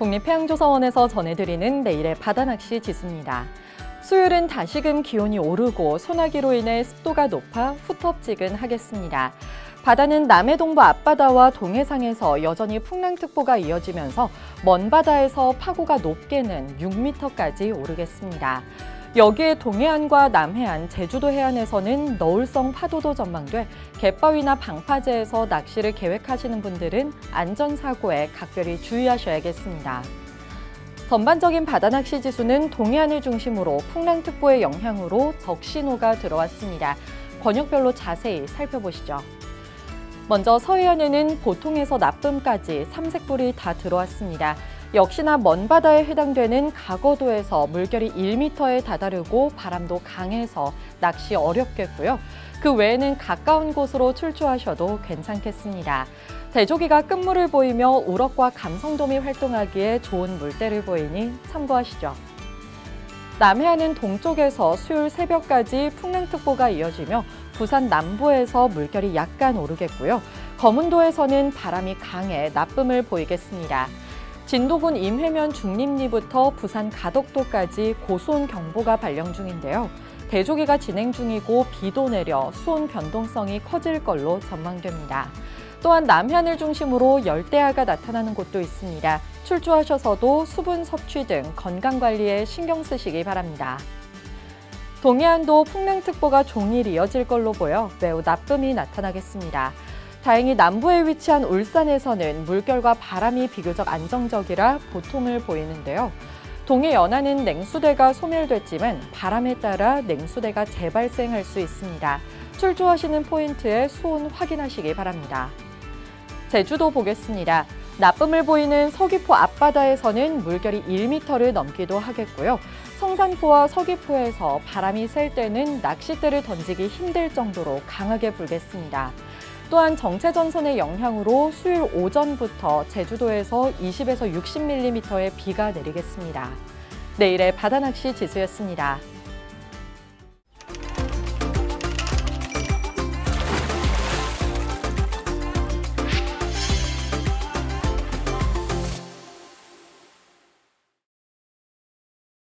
국립해양조사원에서 전해드리는 내일의 바다낚시 지수입니다. 수요일은 다시금 기온이 오르고 소나기로 인해 습도가 높아 후텁지근하겠습니다. 바다는 남해동부 앞바다와 동해상에서 여전히 풍랑특보가 이어지면서 먼 바다에서 파고가 높게는 6m까지 오르겠습니다. 여기에 동해안과 남해안, 제주도 해안에서는 너울성 파도도 전망돼 갯바위나 방파제에서 낚시를 계획하시는 분들은 안전사고에 각별히 주의하셔야겠습니다. 전반적인 바다낚시 지수는 동해안을 중심으로 풍랑특보의 영향으로 적신호가 들어왔습니다. 권역별로 자세히 살펴보시죠. 먼저 서해안에는 보통에서 나쁨까지 삼색불이 다 들어왔습니다. 역시나 먼 바다에 해당되는 가거도에서 물결이 1m에 다다르고 바람도 강해서 낚시 어렵겠고요. 그 외에는 가까운 곳으로 출조하셔도 괜찮겠습니다. 대조기가 끝물을 보이며 우럭과 감성돔이 활동하기에 좋은 물때를 보이니 참고하시죠. 남해안은 동쪽에서 수요일 새벽까지 풍랑특보가 이어지며 부산 남부에서 물결이 약간 오르겠고요. 거문도에서는 바람이 강해 나쁨을 보이겠습니다. 진도군 임회면 중림리부터 부산 가덕도까지 고수온 경보가 발령 중인데요. 대조기가 진행 중이고 비도 내려 수온 변동성이 커질 걸로 전망됩니다. 또한 남해안을 중심으로 열대야가 나타나는 곳도 있습니다. 출조하셔서도 수분 섭취 등 건강관리에 신경 쓰시기 바랍니다. 동해안도 풍랑특보가 종일 이어질 걸로 보여 매우 나쁨이 나타나겠습니다. 다행히 남부에 위치한 울산에서는 물결과 바람이 비교적 안정적이라 보통을 보이는데요. 동해 연안은 냉수대가 소멸됐지만 바람에 따라 냉수대가 재발생할 수 있습니다. 출조하시는 포인트에 수온 확인하시기 바랍니다. 제주도 보겠습니다. 나쁨을 보이는 서귀포 앞바다에서는 물결이 1m를 넘기도 하겠고요. 성산포와 서귀포에서 바람이 셀 때는 낚싯대를 던지기 힘들 정도로 강하게 불겠습니다. 또한 정체전선의 영향으로 수요일 오전부터 제주도에서 20에서 60mm의 비가 내리겠습니다. 내일의 바다낚시 지수였습니다.